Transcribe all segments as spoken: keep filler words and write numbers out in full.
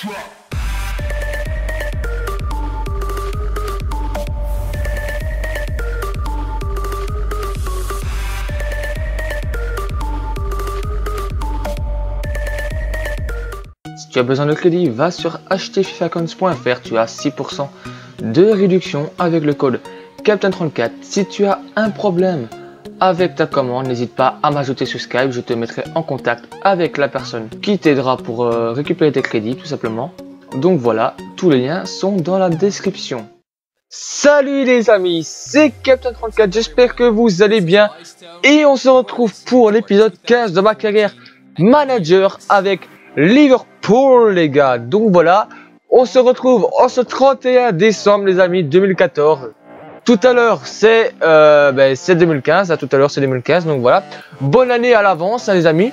Si tu as besoin de crédit, va sur acheter fifa coins point F R, tu as six pour cent de réduction avec le code Captain trente-quatre. Si tu as un problème avec ta commande, n'hésite pas à m'ajouter sur Skype, je te mettrai en contact avec la personne qui t'aidera pour euh, récupérer tes crédits tout simplement. Donc voilà, tous les liens sont dans la description. Salut les amis, c'est Captain trente-quatre, j'espère que vous allez bien et on se retrouve pour l'épisode quinze de ma carrière manager avec Liverpool les gars. Donc voilà, on se retrouve en ce trente et un décembre les amis deux mille quatorze. Tout à l'heure c'est euh, ben, deux mille quinze, à tout à l'heure c'est deux mille quinze, donc voilà. Bonne année à l'avance hein, les amis.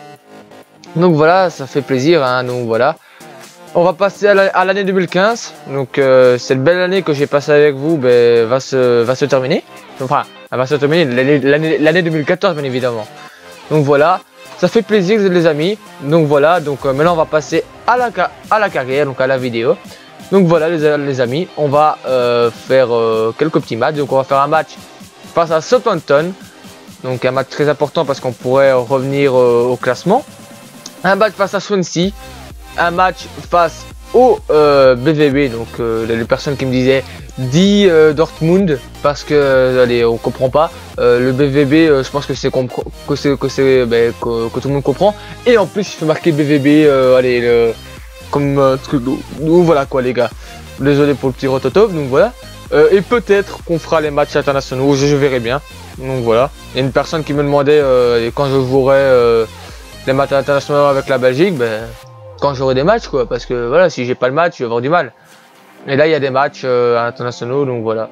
Donc voilà, ça fait plaisir hein, donc voilà. On va passer à l'année la, deux mille quinze, donc euh, cette belle année que j'ai passée avec vous ben, va, se, va se terminer. Enfin, elle va se terminer l'année deux mille quatorze bien évidemment. Donc voilà, ça fait plaisir les amis. Donc voilà, donc euh, maintenant on va passer à la, à la carrière, donc à la vidéo. Donc voilà les, les amis, on va euh, faire euh, quelques petits matchs. Donc on va faire un match face à Southampton. Donc un match très important parce qu'on pourrait revenir euh, au classement. Un match face à Swansea. Un match face au euh, B V B. Donc euh, les personnes qui me disaient dit euh, Dortmund parce que euh, allez on comprend pas. Euh, le B V B euh, je pense que c'est que c'est que, c'est, ben, que, que tout le monde comprend. Et en plus il faut marquer B V B euh, allez le comme euh, truc donc voilà quoi les gars, désolé pour le petit rototop. Donc voilà euh, et peut-être qu'on fera les matchs internationaux, je, je verrai bien. Donc voilà, il y a une personne qui me demandait euh, quand je jouerai euh, les matchs internationaux avec la Belgique, ben, quand j'aurai des matchs quoi, parce que voilà si j'ai pas le match je vais avoir du mal. Et là il y a des matchs euh, internationaux donc voilà.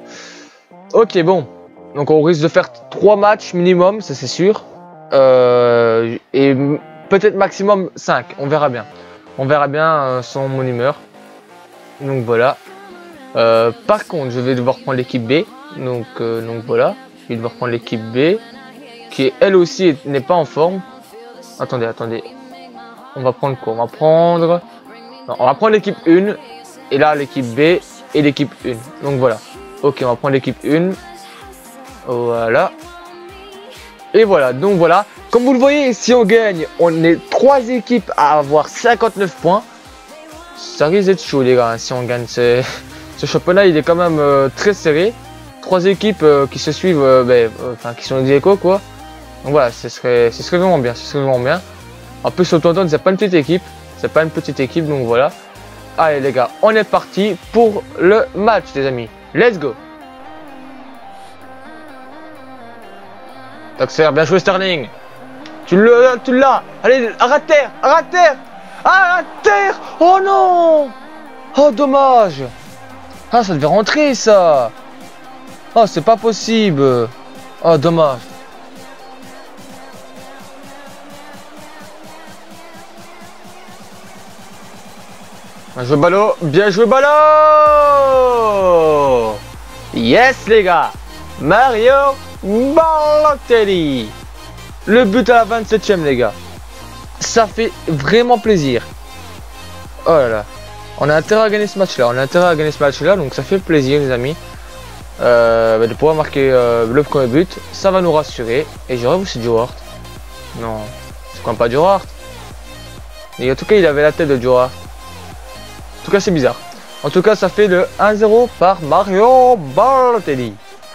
Ok bon, donc on risque de faire trois matchs minimum, ça c'est sûr, euh, et peut-être maximum cinq, on verra bien. On verra bien euh, selon mon humeur. Donc voilà. Euh, par contre, je vais devoir prendre l'équipe B. Donc, euh, donc voilà. Je vais devoir prendre l'équipe B. Qui elle aussi n'est pas en forme. Attendez, attendez. On va prendre quoi? On va prendre... Non, on va prendre l'équipe un. Et là, l'équipe B et l'équipe un. Donc voilà. Ok, on va prendre l'équipe un. Voilà. Et voilà, donc voilà. Comme vous le voyez, si on gagne, on est trois équipes à avoir cinquante-neuf points. Ça risque d'être chaud les gars, si on gagne. Ce, ce championnat, il est quand même euh, très serré. Trois équipes euh, qui se suivent, euh, ben, euh, enfin qui sont ex aequo quoi. Donc voilà, ce serait, ce serait vraiment bien, ce serait vraiment bien. En plus, Southampton, c'est pas une petite équipe. C'est pas une petite équipe, donc voilà. Allez les gars, on est parti pour le match les amis. Let's go. Taxer, bien joué Sterling. Tu l'as, tu l'as. Allez, arrête terre, arrête terre, arrête terre. Oh non. Oh dommage. Ah ça devait rentrer ça. Oh c'est pas possible. Oh dommage. Bien joué ballot, bien joué ballot. Yes les gars. Mario Balotelli. Le but à la vingt-septième les gars. Ça fait vraiment plaisir. Oh là là. On a intérêt à gagner ce match là. On a intérêt à gagner ce match là. Donc ça fait plaisir les amis. Euh, de pouvoir marquer euh, le premier but. Ça va nous rassurer. Et j'aurais vu c'est Joe Hart. Non. C'est quand même pas Joe Hart. Et en tout cas il avait la tête de Joe Hart. En tout cas c'est bizarre. En tout cas ça fait le un zéro par Mario Balotelli.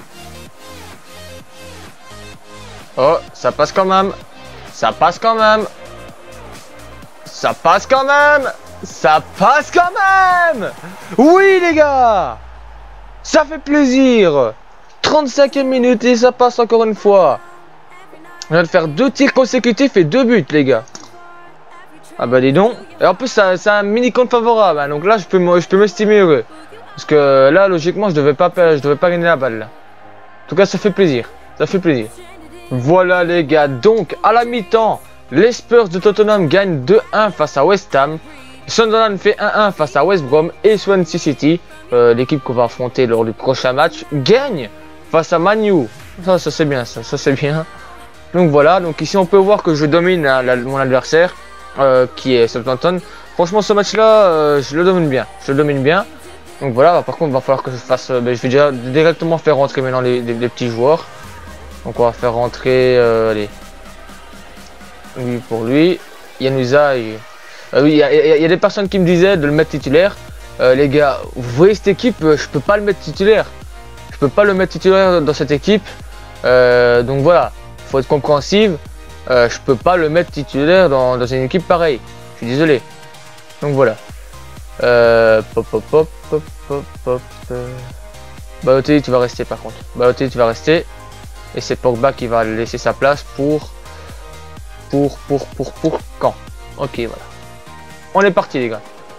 Oh, ça passe quand même. Ça passe quand même. Ça passe quand même. Ça passe quand même. Oui les gars. Ça fait plaisir. trente-cinquième minute et ça passe encore une fois. On vient de faire deux tirs consécutifs et deux buts les gars. Ah bah dis donc. Et en plus c'est un mini compte favorable hein. Donc là je peux je peux m'estimer heureux. Parce que là logiquement je devais pas je devais pas gagner la balle là. En tout cas ça fait plaisir. Ça fait plaisir. Voilà les gars, donc à la mi-temps, les Spurs de Tottenham gagnent deux un face à West Ham. Sunderland fait un un face à West Brom et Swansea City, euh, l'équipe qu'on va affronter lors du prochain match, gagne face à Man U. Ça, ça c'est bien, ça, ça c'est bien. Donc voilà, donc ici on peut voir que je domine hein, la, mon adversaire. euh, qui est Southampton. Franchement, ce match-là, euh, je le domine bien. Je le domine bien. Donc voilà, par contre, il va falloir que je fasse... Euh, ben, je vais déjà directement faire rentrer maintenant les, les, les petits joueurs. Donc on va faire rentrer... Euh, allez. Lui pour lui. Yanuza. Et... Euh, oui, il y, y, y a des personnes qui me disaient de le mettre titulaire. Euh, les gars, vous voyez cette équipe, euh, je peux pas le mettre titulaire. Je peux pas le mettre titulaire dans cette équipe. Euh, donc voilà, faut être compréhensif. Euh, je peux pas le mettre titulaire dans, dans une équipe pareille. Je suis désolé. Donc voilà. Euh, pop, pop, pop, pop, pop, pop. Euh... Balotelli, tu vas rester par contre. Balotelli, tu vas rester. Et c'est Pogba qui va laisser sa place pour... Pour, pour, pour, pour quand. Ok, voilà. On est parti, les gars.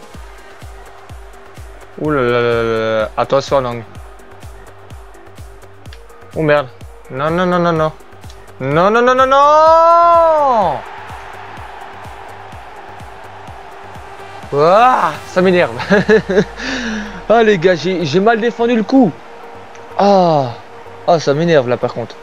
Ouh là là là là. Attention, langue. Oh merde. Non, non, non, non, non. Non, non, non, non, non. Ah, ça m'énerve. Ah les gars, j'ai mal défendu le coup. Ah, ah ça m'énerve là par contre.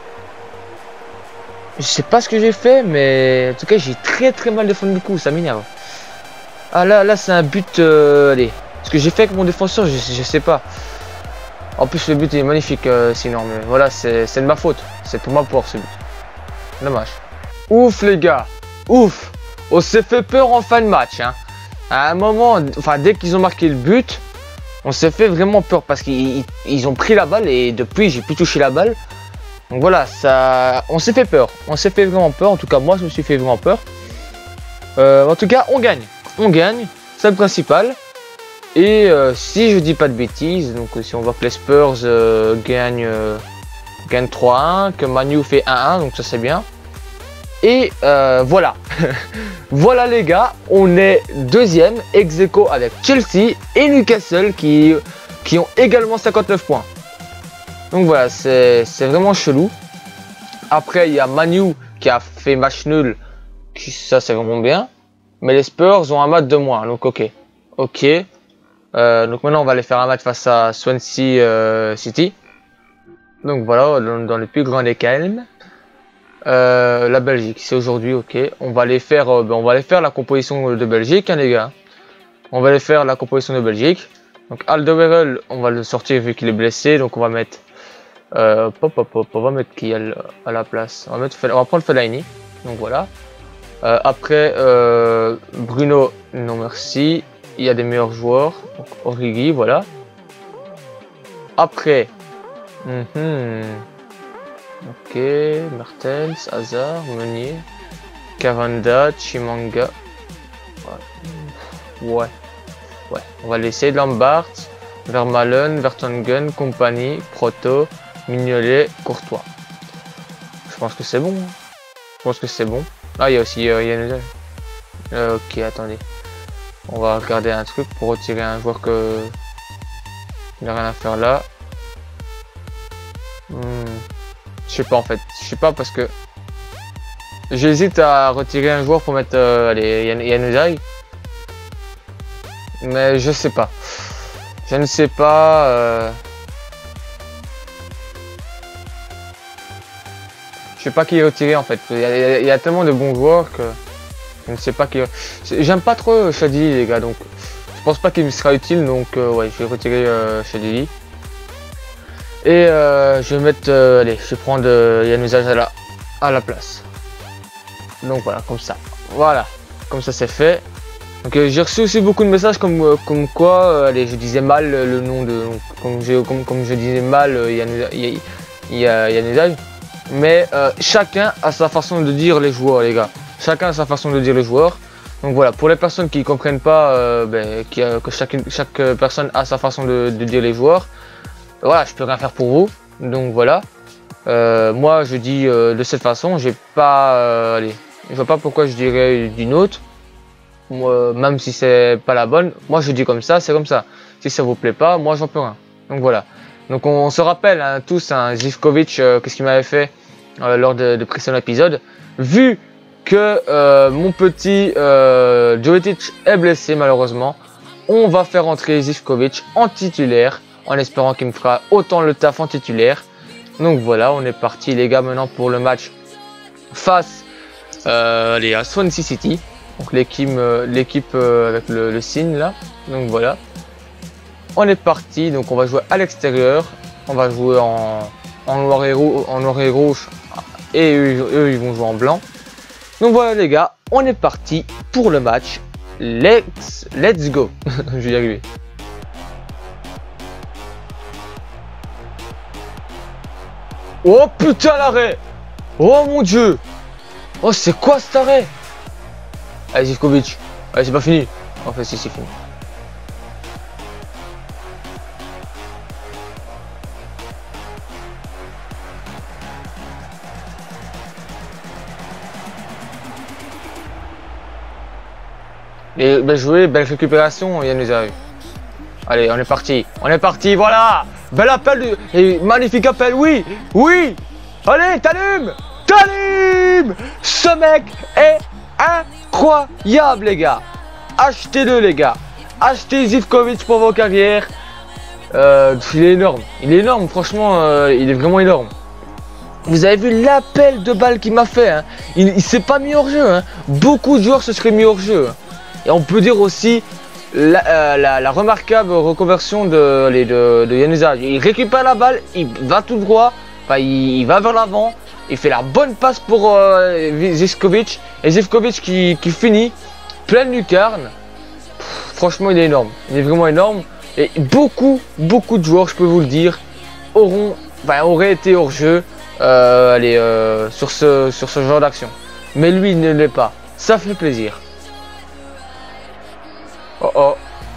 Je sais pas ce que j'ai fait, mais en tout cas j'ai très très mal défendu le coup, ça m'énerve. Ah là, là c'est un but, euh, allez. Ce que j'ai fait avec mon défenseur, je, je sais pas. En plus le but est magnifique euh, sinon, mais voilà, c'est de ma faute. C'est pour ma part ce but. Dommage. Ouf les gars, ouf. On s'est fait peur en fin de match, hein. À un moment, enfin dès qu'ils ont marqué le but, on s'est fait vraiment peur parce qu'ils ils ont pris la balle et depuis j'ai pu toucher la balle. Donc voilà, ça, on s'est fait peur, on s'est fait vraiment peur. En tout cas moi je me suis fait vraiment peur. Euh, en tout cas on gagne, on gagne, c'est le principal. Et euh, si je dis pas de bêtises, donc si on voit que les Spurs euh, gagnent, euh, gagnent trois à un, que Manu fait un à un, donc ça c'est bien. Et euh, voilà, voilà les gars, on est deuxième, ex aequo avec Chelsea et Newcastle qui, qui ont également cinquante-neuf points. Donc voilà, c'est vraiment chelou. Après, il y a Manu qui a fait match nul, qui, ça c'est vraiment bien. Mais les Spurs ont un match de moins, donc ok. Ok, euh, donc maintenant on va aller faire un match face à Swansea euh, City. Donc voilà, dans, dans le plus grand des calmes. Euh, la Belgique, c'est aujourd'hui, ok. On va aller faire, euh, ben on va aller faire la composition de Belgique, hein, les gars. On va aller faire la composition de Belgique. Donc Alderweireld, on va le sortir vu qu'il est blessé, donc on va mettre, euh, pop, pop, pop, on va mettre qui à, à la place. On va mettre, on va prendre Fellaini. Donc voilà. Euh, après euh, Bruno, non merci. Il y a des meilleurs joueurs. Donc Origi, voilà. Après. Mm-hmm. Ok, Mertens, Hazard, Meunier, Cavanda, Chimanga. Ouais. Ouais. On va laisser Lambert, Vermaelen, Vertonghen, Compagnie, Proto, Mignolet, Courtois. Je pense que c'est bon. Hein. Je pense que c'est bon. Ah, il y a aussi euh, Yann euh, ok, attendez. On va regarder un truc pour retirer un joueur que... Il n'a rien à faire là. Hmm. Je sais pas en fait, je sais pas parce que j'hésite à retirer un joueur pour mettre euh, allez, Yann mais je sais pas. Je ne sais pas. Euh... Je sais pas qui retirer en fait. Il y, a, il y a tellement de bons joueurs que je ne sais pas qui. J'aime pas trop Shadili les gars, donc je pense pas qu'il me sera utile, donc euh, ouais, je vais retirer euh, Shadili. Et euh, je vais mettre, euh, allez, je vais prendre euh, Yann Usage à la, à la place. Donc voilà, comme ça. Voilà, comme ça c'est fait. Donc euh, j'ai reçu aussi beaucoup de messages comme, euh, comme quoi, euh, allez, je disais mal euh, le nom de, donc, comme, je, comme, comme je disais mal euh, Yann, Yann Usage. Mais euh, chacun a sa façon de dire les joueurs, les gars. Chacun a sa façon de dire les joueurs. Donc voilà, pour les personnes qui ne comprennent pas, euh, ben, qui, euh, que chaque, chaque personne a sa façon de, de dire les joueurs. Voilà, je peux rien faire pour vous, donc voilà. Euh, moi, je dis euh, de cette façon, j'ai pas, euh, allez, je vois pas pourquoi je dirais d'une autre. Moi, même si c'est pas la bonne, moi je dis comme ça, c'est comme ça. Si ça vous plaît pas, moi j'en peux rien. Donc voilà. Donc on, on se rappelle hein, tous, hein, Zivkovic, euh, qu'est-ce qu'il m'avait fait euh, lors de, de précédents épisodes. Vu que euh, mon petit euh, Jovetic est blessé malheureusement, on va faire entrer Zivkovic en titulaire. En espérant qu'il me fera autant le taf en titulaire. Donc voilà, on est parti les gars maintenant pour le match face euh, allez, à Swansea City. Donc l'équipe euh, l'équipe euh, avec le, le signe là. Donc voilà. On est parti. Donc on va jouer à l'extérieur. On va jouer en, en, noir et rouge, en noir et rouge. Et eux, eux ils vont jouer en blanc. Donc voilà les gars. On est parti pour le match. Let's, let's go. Je vais y arriver. Oh putain l'arrêt. Oh mon dieu. Oh c'est quoi cet arrêt? Allez Zivkovic. Allez c'est pas fini. En fait si c'est fini. Et bien joué, belle récupération, Yann les a eu. Allez, on est parti, on est parti, voilà. Bel appel, et magnifique appel, oui, oui. Allez, t'allumes, t'allumes. Ce mec est incroyable, les gars. Achetez-le, les gars. Achetez Zivkovic pour vos carrières. Euh, il est énorme, il est énorme, franchement, euh, il est vraiment énorme. Vous avez vu l'appel de balle qu'il m'a fait, hein. Il, il s'est pas mis hors jeu, hein. Beaucoup de joueurs se seraient mis hors jeu. Et on peut dire aussi la, euh, la, la remarquable reconversion de, de, de, de Januzaj. Il récupère la balle, il va tout droit, enfin, il, il va vers l'avant, il fait la bonne passe pour euh, Zivkovic. Et Zivkovic qui, qui finit pleine lucarne. Pff, franchement, il est énorme. Il est vraiment énorme. Et beaucoup, beaucoup de joueurs, je peux vous le dire, auront, enfin, auraient été hors jeu euh, allez, euh, sur, ce, sur ce genre d'action. Mais lui, il ne l'est pas. Ça fait plaisir. Oh oh.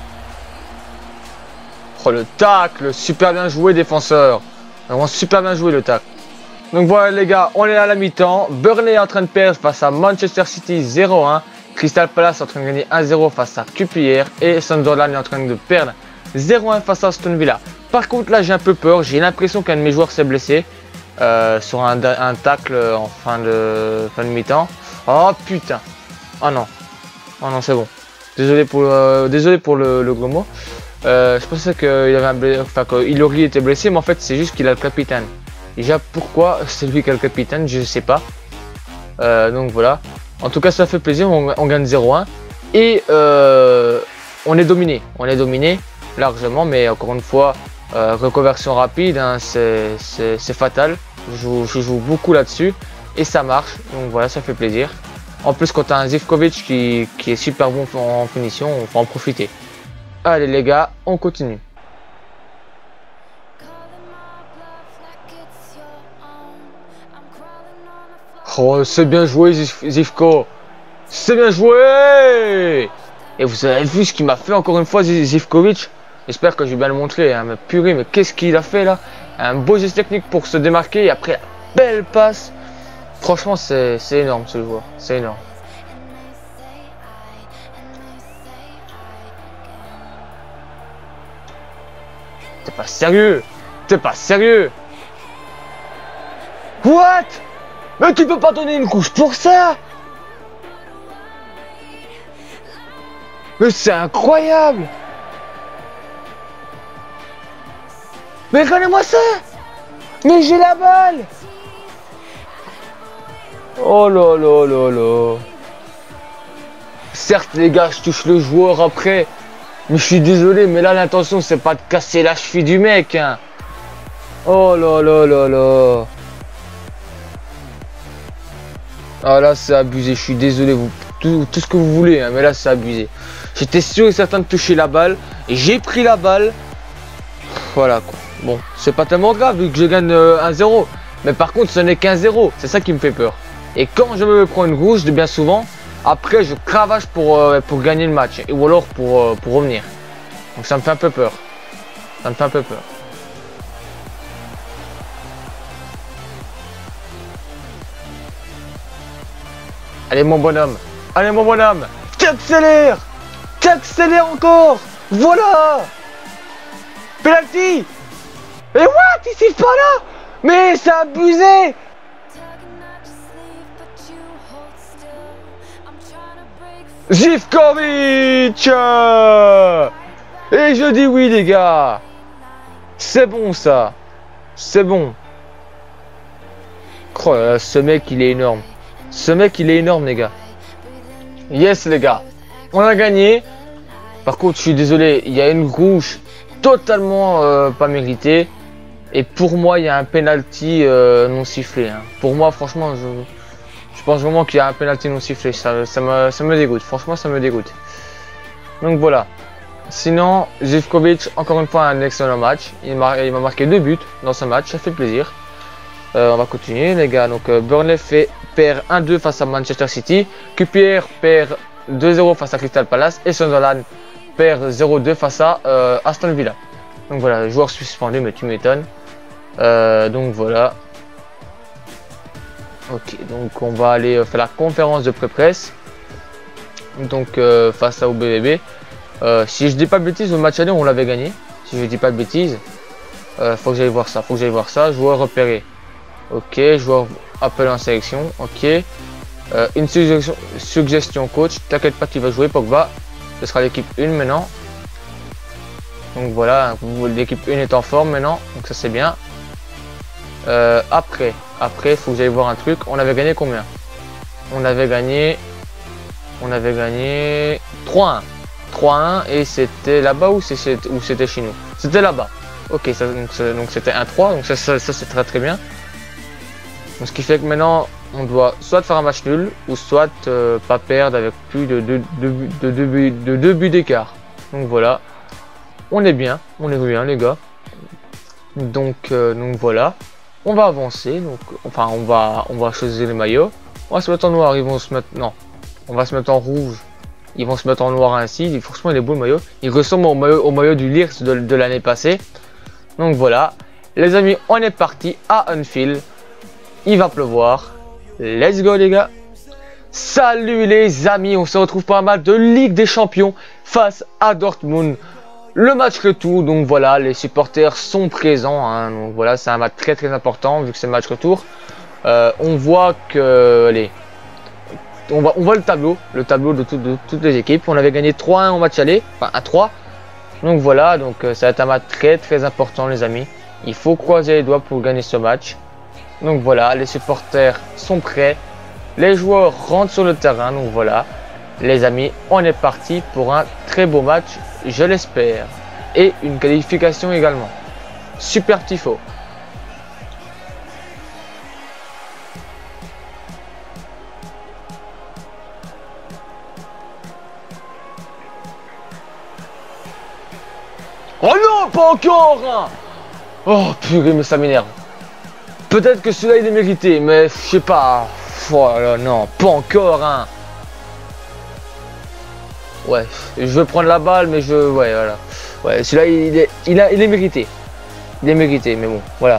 Oh le tacle, super bien joué défenseur. Vraiment super bien joué le tacle. Donc voilà les gars, on est à la mi-temps. Burnley est en train de perdre face à Manchester City zéro un. Crystal Palace est en train de gagner un zéro face à Q P R. Et Sunderland est en train de perdre zéro un face à Aston Villa. Par contre là j'ai un peu peur, j'ai l'impression qu'un de mes joueurs s'est blessé. Euh, sur un, un tacle en fin de, fin de mi-temps. Oh putain. Oh non. Oh non c'est bon. Désolé pour, euh, désolé pour le, le gros mot. Euh, je pensais qu'il avait un blessé, enfin que Ilori était blessé, mais en fait c'est juste qu'il a le capitaine. Déjà pourquoi c'est lui qui a le capitaine, je sais pas. Euh, donc voilà. En tout cas ça fait plaisir, on, on gagne zéro un. Et euh, on est dominé. On est dominé largement, mais encore une fois, euh, reconversion rapide, hein, c'est fatal. Je joue, je joue beaucoup là-dessus et ça marche. Donc voilà, ça fait plaisir. En plus, quand tu as un Zivkovic qui, qui est super bon en finition, on va en profiter. Allez les gars, on continue. Oh, c'est bien joué Zivko. C'est bien joué. Et vous avez vu ce qu'il m'a fait encore une fois Zivkovic. J'espère que je vais bien le montrer. Hein. Mais purée, mais qu'est-ce qu'il a fait là? Un beau geste technique pour se démarquer et après la belle passe. Franchement, c'est énorme ce joueur, c'est énorme. T'es pas sérieux? T'es pas sérieux? What? Mais tu peux pas donner une couche pour ça? Mais c'est incroyable! Mais regardez-moi ça! Mais j'ai la balle! Oh là là là là. Certes les gars, je touche le joueur après. Mais je suis désolé, mais là l'intention c'est pas de casser la cheville du mec hein. Oh là là là là. Ah là c'est abusé, je suis désolé, vous, tout, tout ce que vous voulez hein, mais là c'est abusé. J'étais sûr et certain de toucher la balle. Et j'ai pris la balle. Voilà quoi. Bon, c'est pas tellement grave vu que je gagne euh, un zéro. Mais par contre ce n'est qu'un zéro, c'est ça qui me fait peur. Et quand je me prends une rouge, de bien souvent, après je cravache pour, euh, pour gagner le match. Ou alors pour, euh, pour revenir. Donc ça me fait un peu peur. Ça me fait un peu peur. Allez mon bonhomme. Allez mon bonhomme. T'accélères. T'accélères encore. Voilà. Penalty. Et what? Il siffle pas là. Mais c'est abusé. Zivkovic. Et je dis oui les gars. C'est bon ça. C'est bon. Oh là là, ce mec il est énorme. Ce mec il est énorme les gars. Yes les gars, on a gagné. Par contre, je suis désolé, il y a une rouge totalement euh, pas méritée. Et pour moi, il y a un penalty euh, non sifflé. Hein. Pour moi, franchement, je, je pense vraiment qu'il y a un penalty non sifflé. Ça, ça, me, ça me dégoûte. Franchement, ça me dégoûte. Donc voilà. Sinon, Zivkovic, encore une fois, un excellent match. Il m'a marqué deux buts dans ce match. Ça fait plaisir. Euh, on va continuer, les gars. Donc, euh, Burnley fait, perd un deux face à Manchester City. Q P R perd deux zéro face à Crystal Palace. Et Sunderland perd zéro deux face à euh, Aston Villa. Donc voilà, joueur suspendu, mais tu m'étonnes. Euh, donc voilà. Ok, donc on va aller faire la conférence de pré-presse. Donc euh, face à O B B B. Euh, si je dis pas de bêtises, au match aller on l'avait gagné. Si je dis pas de bêtises, euh, faut que j'aille voir ça. Faut que j'aille voir ça. Joueur repéré. Ok, joueur appelé en sélection. Ok. Euh, une suggestion, suggestion coach. T'inquiète pas, tu vas jouer Pogba. Ce sera l'équipe un maintenant. Donc voilà, l'équipe un est en forme maintenant. Donc ça c'est bien. Euh, après, après, il faut que j'aille voir un truc. On avait gagné combien? On avait gagné, on avait gagné trois un. trois un et c'était là-bas ou c'était chez nous? C'était là-bas. Ok, ça, donc c'était un trois, donc ça, ça, ça c'est très très bien. Donc, ce qui fait que maintenant, on doit soit faire un match nul ou soit euh, pas perdre avec plus de deux de, de, de, buts, de deux buts d'écart. Donc voilà, on est bien, on est bien les gars. Donc, euh, donc voilà. On va avancer, donc enfin on va on va choisir les maillots. On va se mettre en noir, ils vont se mettre non, on va se mettre en rouge. Ils vont se mettre en noir ainsi. Forcément il est beau le maillot. Il ressemble au maillot au maillot du Leeds de, de l'année passée. Donc voilà, les amis, on est parti à Anfield. Il va pleuvoir. Let's go les gars. Salut les amis, on se retrouve pour un match de Ligue des Champions face à Dortmund. Le match retour, donc voilà, les supporters sont présents, hein, donc voilà, c'est un match très très important vu que c'est le match retour. Euh, on voit que, allez, on voit, on voit le tableau, le tableau de, tout, de toutes les équipes. On avait gagné trois un au match aller, enfin un trois. Donc voilà, donc euh, ça va être un match très très important les amis. Il faut croiser les doigts pour gagner ce match. Donc voilà, les supporters sont prêts, les joueurs rentrent sur le terrain, donc voilà. Les amis, on est parti pour un très beau match, je l'espère. Et une qualification également. Super tifo. Oh non, pas encore hein. Oh purée, mais ça m'énerve. Peut-être que celui-là il est mérité, mais je sais pas. Oh là, non, pas encore hein. Ouais, je veux prendre la balle, mais je... Ouais, voilà. Ouais, celui-là, il est, il, a, il est mérité. Il est mérité, mais bon, voilà.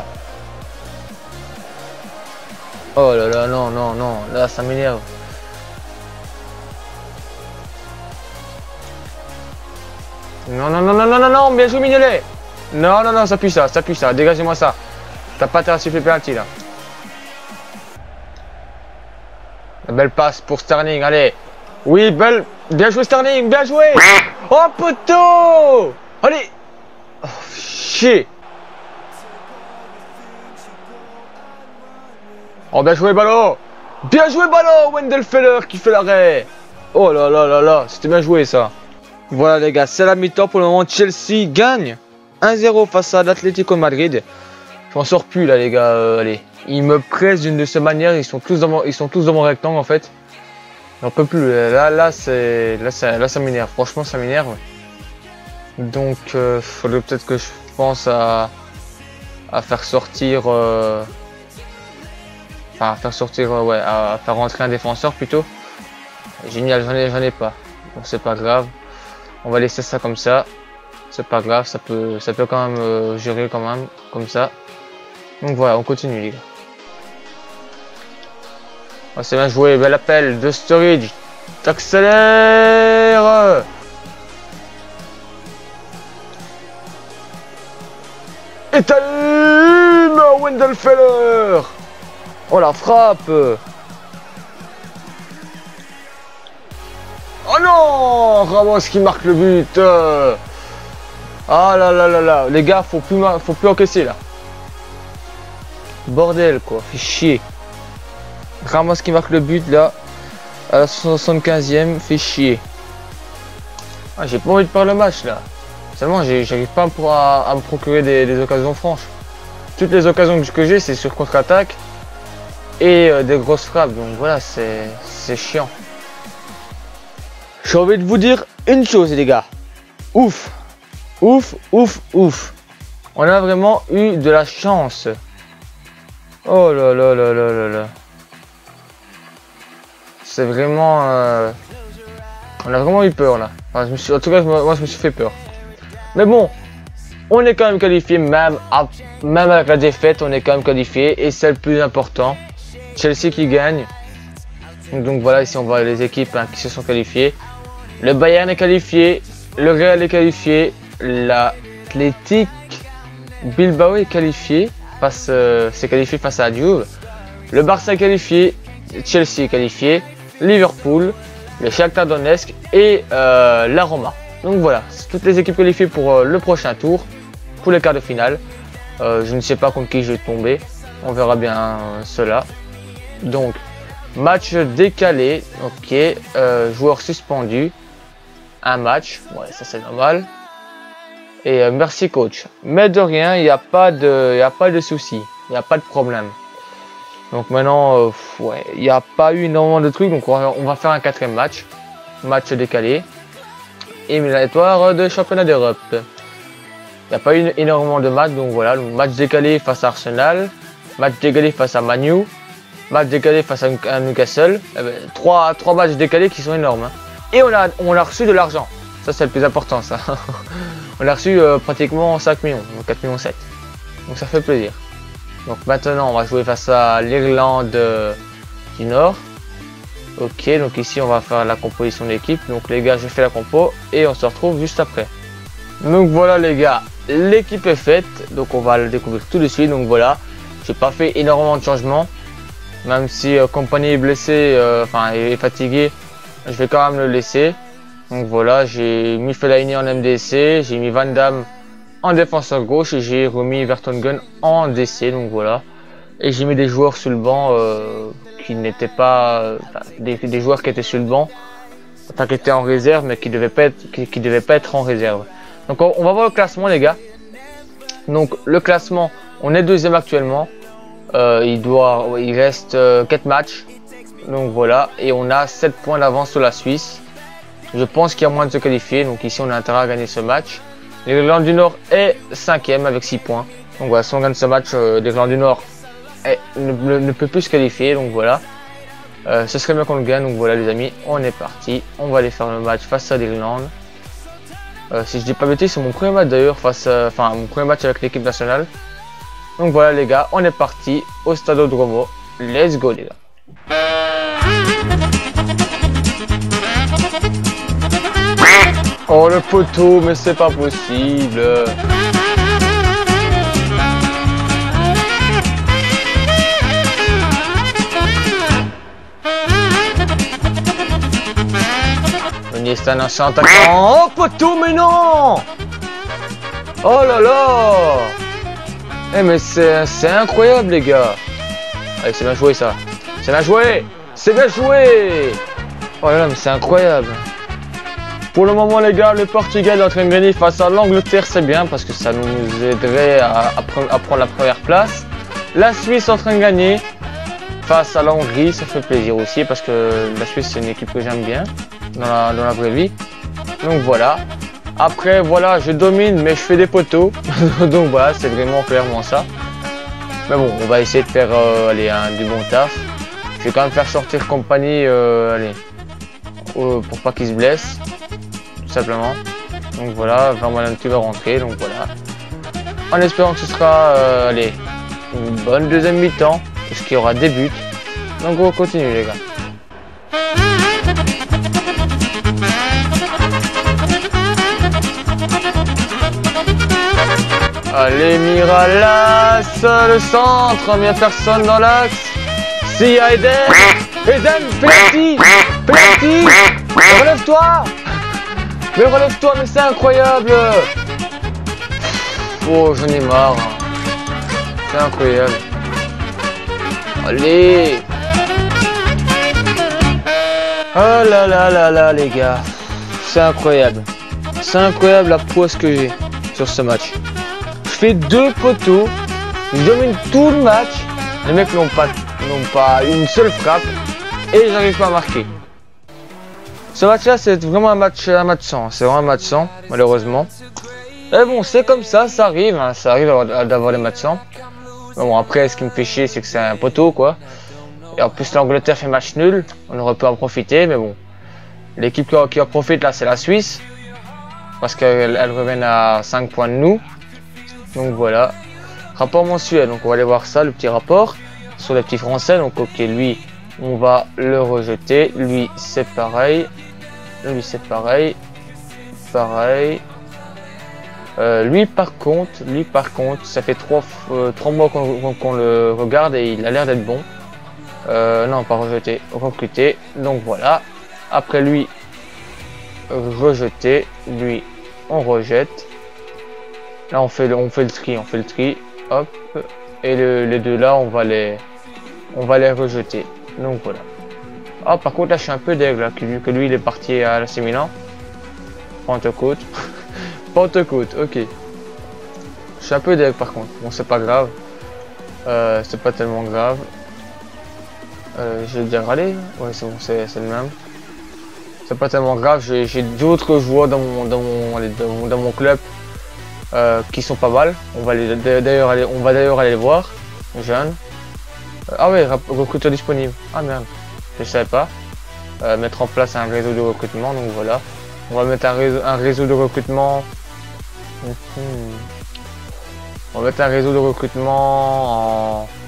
Oh là là, non, non, non. Là, ça m'énerve. Non, non, non, non, non, non, non, bien joué, Mignolet. Non, non, non, ça pue ça, ça pue ça. Dégagez-moi ça. T'as pas intérêt à siffler penalty, là. La belle passe pour Sterling, allez. Oui, belle. Bien joué Sterling, bien joué. Oh poteau. Allez. Oh, chier. Oh bien joué Ballot. Bien joué Ballot. Wendell Feller qui fait l'arrêt. Oh là là là là, c'était bien joué ça. Voilà les gars, c'est la mi-temps pour le moment. Chelsea gagne un zéro face à l'Atlético Madrid. Je m'en sors plus là les gars, euh, allez. Ils me pressent d'une de ces manières, ils sont tous dans mon, ils sont tous dans mon rectangle en fait. J'en peux plus, là, là, c'est, là, ça, là, ça m'énerve, franchement, ça m'énerve. Donc, il euh, faudrait peut-être que je pense à, à faire sortir, euh, enfin, à faire sortir, euh, ouais, à, à faire rentrer un défenseur plutôt. Génial, j'en ai, j'en ai pas. Bon, c'est pas grave. On va laisser ça comme ça. C'est pas grave, ça peut, ça peut quand même euh, gérer quand même, comme ça. Donc voilà, on continue les gars. Oh, c'est bien joué, bel appel de Sturridge. T'accélères. Et t'as une Wendell Feller. Oh la frappe. Oh non, Ramos qui marque le but. Ah là là là là, les gars, faut plus, faut plus encaisser là. Bordel quoi, fait chier. Ramos qui marque le but là. À la soixante-quinzième, fait chier. Ah, j'ai pas envie de perdre le match là. Seulement, j'arrive pas à, à me procurer des, des occasions franches. Toutes les occasions que j'ai, c'est sur contre-attaque et euh, des grosses frappes. Donc voilà, c'est chiant. J'ai envie de vous dire une chose, les gars. Ouf, ouf, ouf, ouf. On a vraiment eu de la chance. Oh là là là là là là. C'est vraiment... Euh... On a vraiment eu peur là. Enfin, je me suis... En tout cas, moi je me suis fait peur. Mais bon, on est quand même qualifié, même, à... même avec la défaite, on est quand même qualifié. Et c'est le plus important. Chelsea qui gagne. Donc voilà, ici on voit les équipes hein, qui se sont qualifiées. Le Bayern est qualifié. Le Real est qualifié. L'Athletic Bilbao est qualifié. Face, euh, c'est qualifié face à Juve. Le Barça est qualifié. Chelsea est qualifié. Liverpool, le Shakhtar Donetsk et euh, la Roma. Donc voilà, c'est toutes les équipes qualifiées pour euh, le prochain tour, pour les quarts de finale. Euh, je ne sais pas contre qui je vais tomber. On verra bien euh, cela. Donc, match décalé. Ok, euh, joueur suspendu. Un match. Ouais, ça c'est normal. Et euh, merci coach. Mais de rien, il n'y a pas de, il y a pas de souci. Il n'y a pas de problème. Donc maintenant, euh, ouais, il n'y a pas eu énormément de trucs. Donc on va, on va faire un quatrième match. Match décalé. Éliminatoire de championnat d'Europe. Il n'y a pas eu énormément de matchs. Donc voilà, donc match décalé face à Arsenal. Match décalé face à Manu. Match décalé face à Newcastle. Eh ben, trois, trois matchs décalés qui sont énormes. Hein. Et on a, on a reçu de l'argent. Ça c'est le plus important ça. On a reçu euh, pratiquement cinq millions. Donc quatre millions sept. Donc ça fait plaisir. Donc maintenant on va jouer face à l'Irlande euh, du Nord. Ok, donc ici on va faire la composition d'équipe. Donc les gars, je fais la compo et on se retrouve juste après. Donc voilà les gars, l'équipe est faite. Donc on va le découvrir tout de suite. Donc voilà, j'ai pas fait énormément de changements. Même si euh, Compagnie est blessé, euh, enfin est fatigué, je vais quand même le laisser. Donc voilà, j'ai mis Fellaini en M D C, j'ai mis Van Damme en défenseur gauche et j'ai remis Vertonghen en D C, donc voilà. Et j'ai mis des joueurs sur le banc euh, qui n'étaient pas... Euh, des, des joueurs qui étaient sur le banc, enfin qui étaient en réserve mais qui ne devaient pas être, qui, qui devaient pas être en réserve. Donc on, on va voir le classement les gars. Donc le classement, on est deuxième actuellement. Euh, il, doit, il reste euh, quatre matchs. Donc voilà, et on a sept points d'avance sur la Suisse. Je pense qu'il y a moins de se qualifier, donc ici on a intérêt à gagner ce match. L'Irlande du Nord est cinquième avec six points. Donc voilà, si on gagne ce match, euh, l'Irlande du Nord est, ne, ne, ne peut plus se qualifier. Donc voilà, euh, ce serait bien qu'on le gagne. Donc voilà les amis, on est parti. On va aller faire le match face à l'Irlande. Euh, si je dis pas bêtise, c'est mon premier match d'ailleurs, face, à, enfin mon premier match avec l'équipe nationale. Donc voilà les gars, on est parti au Stadodromo. Let's go les gars. Oh le poteau, mais c'est pas possible. C'est un ancien attaquant. Oh poteau, mais non. Oh là là. Eh mais c'est incroyable les gars. Allez, c'est bien joué ça. C'est bien joué. C'est bien joué. Oh là là, mais c'est incroyable. Pour le moment les gars, le Portugal est en train de gagner face à l'Angleterre, c'est bien parce que ça nous aiderait à, à, pre à prendre la première place. La Suisse est en train de gagner face à la Hongrie, ça fait plaisir aussi parce que la Suisse c'est une équipe que j'aime bien dans la, dans la vraie vie. Donc voilà. Après voilà, je domine mais je fais des poteaux. Donc voilà, c'est vraiment clairement ça. Mais bon, on va essayer de faire euh, allez, un, du bon taf. Je vais quand même faire sortir Compagnie euh, allez, euh, pour pas qu'il se blesse. Simplement. Donc voilà, Vermaelen qui va rentrer, donc voilà. En espérant que ce sera euh, allez, une bonne deuxième mi-temps, parce qu'il y aura des buts. Donc on continue les gars. Allez Miralas, le centre, il n'y a personne dans l'axe. Si Eden, Eden, penalty, penalty, relève-toi. Mais relève-toi, mais c'est incroyable. Oh, j'en ai marre. C'est incroyable. Allez. Oh là là là là les gars, c'est incroyable. C'est incroyable la prouesse que j'ai sur ce match. Je fais deux poteaux, je domine tout le match. Les mecs n'ont pas, n'ont pas une seule frappe et j'arrive pas à marquer. Ce match-là, c'est vraiment un match, un match sans. C'est vraiment un match sans, malheureusement. Mais bon, c'est comme ça, ça arrive, hein, ça arrive d'avoir des matchs sans. Mais bon, après, ce qui me fait chier, c'est que c'est un poteau, quoi. Et en plus, l'Angleterre fait match nul. On aurait pu en profiter, mais bon. L'équipe qui en profite, là, c'est la Suisse. Parce qu'elle elle revient à cinq points de nous. Donc voilà. Rapport mensuel, donc on va aller voir ça, le petit rapport. Sur les petits français, donc ok, lui, on va le rejeter. Lui, c'est pareil. Lui, c'est pareil. Pareil. Euh, lui, par contre, lui, par contre, ça fait trois, euh, trois mois qu'on qu'on le regarde et il a l'air d'être bon. Euh, non, pas rejeté, recruté. Donc voilà. Après lui, rejeté. Lui, on rejette. Là, on fait le, on fait le tri, on fait le tri. Hop. Et le, les deux là, on va les, on va les rejeter. Donc voilà. Ah, par contre, là, je suis un peu deg là, vu que lui, il est parti à l'A C Milan. Pentecôte. Pentecôte, ok. Je suis un peu deg par contre. Bon, c'est pas grave. Euh, c'est pas tellement grave. Euh, je vais dire allez, ouais c'est bon, c'est le même. C'est pas tellement grave, j'ai d'autres joueurs dans mon, dans mon, dans mon, dans mon club euh, qui sont pas mal. On va d'ailleurs aller, on va d'ailleurs aller les voir. Jeunes. Euh, ah ouais, recruteur disponible. Ah merde, je savais pas. Euh, mettre en place un réseau de recrutement, donc voilà. On va mettre un réseau, un réseau de recrutement. Mmh. On va mettre un réseau de recrutement en.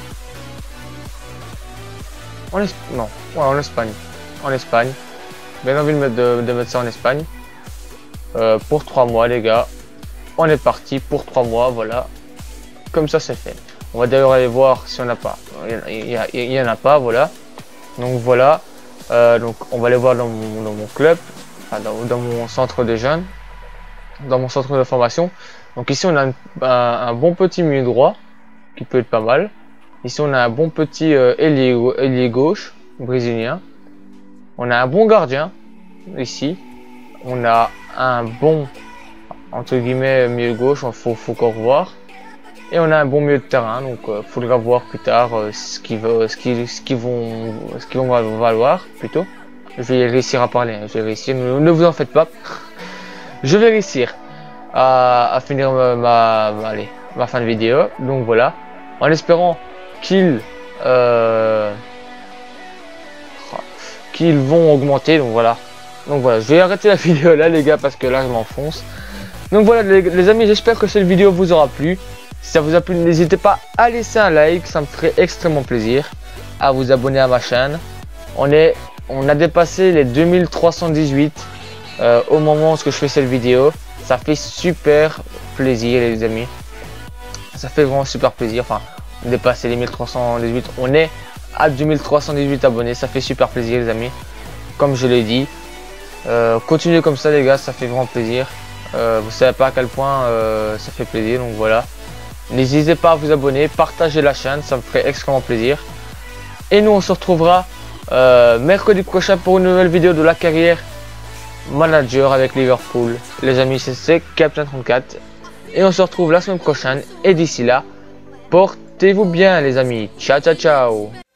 En Espagne, non, ouais, en Espagne, en Espagne. Bien envie de mettre, de, de mettre ça en Espagne. Euh, pour trois mois, les gars. On est parti pour trois mois, voilà. Comme ça, c'est fait. On va d'ailleurs aller voir si on n'a pas. Il y, il y en a pas, voilà. Donc voilà. Euh, donc on va aller voir dans mon, dans mon club, enfin, dans, dans mon centre de jeunes, dans mon centre de formation. Donc ici, on a un, un, un bon petit milieu droit qui peut être pas mal. Ici, on a un bon petit euh, ailier, ailier gauche brésilien. On a un bon gardien ici. On a un bon, entre guillemets, milieu gauche. Il faut, faut encore voir. Et on a un bon milieu de terrain. Donc, il euh, faudra voir plus tard euh, ce qu'ils ce qui, ce qui vont, ce qu'ils vont valoir plutôt. Je vais réussir à parler. Hein. Je vais réussir. Ne, ne vous en faites pas. Je vais réussir à, à finir ma, ma, ma, allez, ma fin de vidéo. Donc voilà. En espérant qu'ils euh, qu'ils vont augmenter, donc voilà. Donc voilà, je vais arrêter la vidéo là les gars parce que là je m'enfonce. Donc voilà les, les amis, j'espère que cette vidéo vous aura plu. Si ça vous a plu, n'hésitez pas à laisser un like, ça me ferait extrêmement plaisir. À vous abonner à ma chaîne. On est, on a dépassé les deux mille trois cent dix-huit euh, au moment où je fais cette vidéo. Ça fait super plaisir les amis. Ça fait vraiment super plaisir. Enfin, dépasser les mille trois cent dix-huit, on est à deux mille trois cent dix-huit abonnés, ça fait super plaisir les amis, comme je l'ai dit. Euh, continuez comme ça les gars, ça fait vraiment plaisir. Euh, vous savez pas à quel point euh, ça fait plaisir, donc voilà. N'hésitez pas à vous abonner, partagez la chaîne, ça me ferait extrêmement plaisir. Et nous on se retrouvera euh, mercredi prochain pour une nouvelle vidéo de la carrière manager avec Liverpool. Les amis, c'est Captain trente-quatre et on se retrouve la semaine prochaine et d'ici là, portez-vous bien les amis. Ciao ciao ciao.